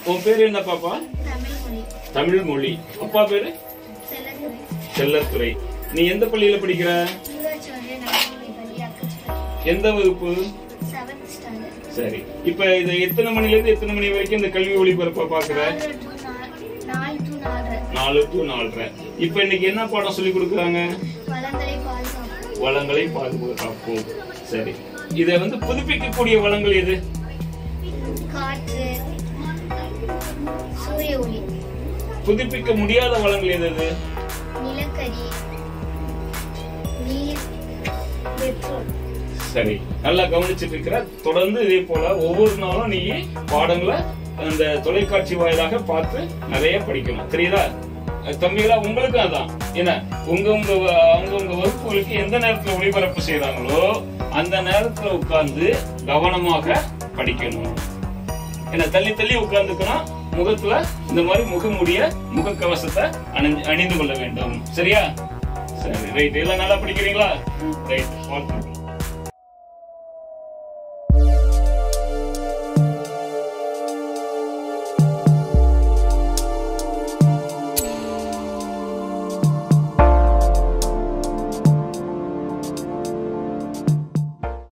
உன் பேரு என்ன பாப்பா? தமிழ் மொழி. அப்பா பேரு செல்லத்துறை. நீ எந்த பள்ளியில படிக்கிற? எந்த வகுப்பு? சரி. இப்ப இது எத்தனை மணில இருந்து எத்தனை மணி வரைக்கும் இந்த கல்வி ஒளிபரப்ப பாக்குற? 4 to 4:30. இப்ப இன்னைக்கு என்ன பாடம் சொல்லி கொடுக்குறாங்க? வளங்களை பாதுகாப்போம். சரி. இத வந்து புதுப்பிக்கக்கூடிய வளங்கள் எது? காற்று, சூரிய ஒளி. புதுப்பிக்க முடியாத வளங்கள் எது? நிலக்கரி, நீர், பெட்ரோல். சரி, நல்லா கவனிச்சிட்டு இருக்கிற. தொடர்ந்து இதே போல ஒவ்வொரு நாளும் நீ பாடங்களை அந்த தொலைக்காட்சி வாயிலாக பார்த்து நிறைய படிக்கணும். தெரியுதா தம்பிகளா? உங்களுக்கும் அதான். என்ன அவங்க வகுப்புகளுக்கு எந்த நேரத்துல ஒளிபரப்பு செய்யறாங்களோ அந்த நேரத்துல உட்கார்ந்து கவனமாக படிக்கணும். என்ன தள்ளி தள்ளி உட்கார்ந்துக்கணும். முகத்துல இந்த மாதிரி முகமூடிய முகக்கவசத்தை அணிந்து கொள்ள வேண்டும். சரியா? சரி, ரைட். எல்லாம் நல்லா படிக்கிறீங்களா? ரைட்.